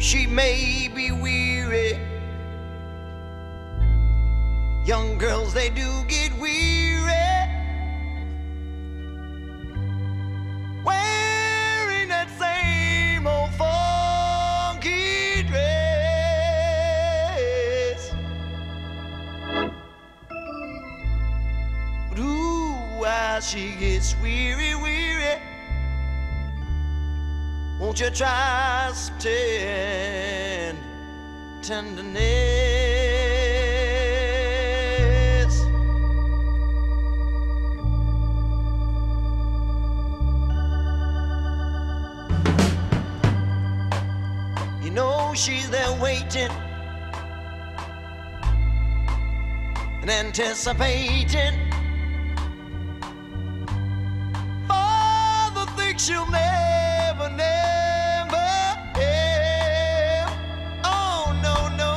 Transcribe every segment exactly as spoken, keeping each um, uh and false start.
she may be weary. Young girls, they do get weary wearing that same old funky dress. But ooh, why she gets weary, weary. Won't you try some ten tenderness? You know she's there waiting and anticipating for the things she'll never, never have. Oh, no, no.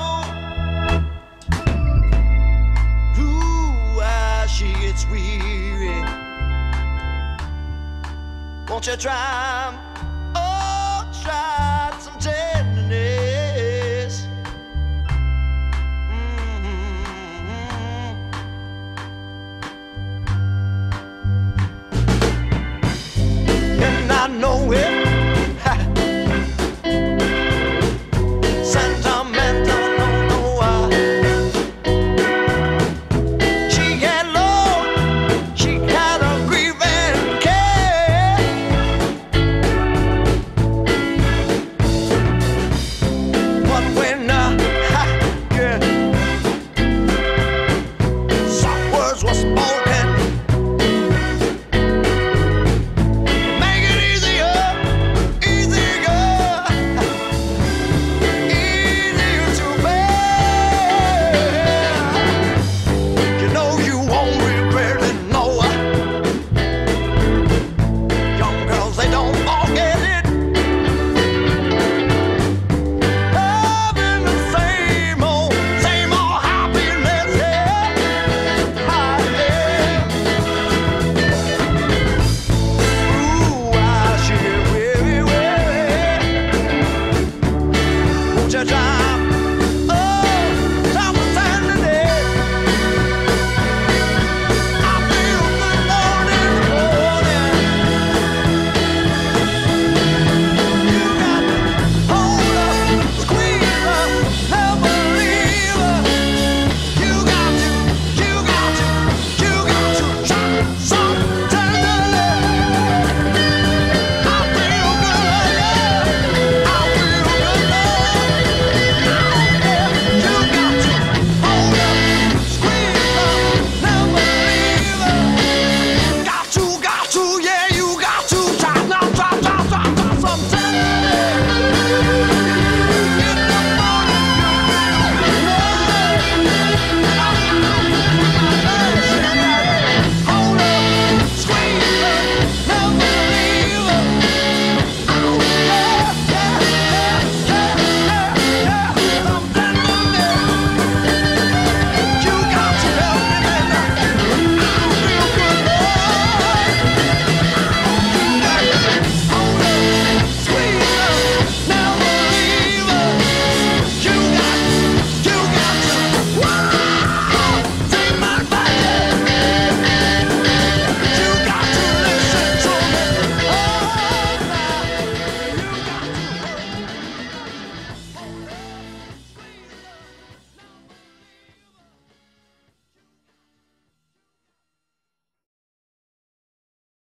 Ooh, why she gets weary. Won't you try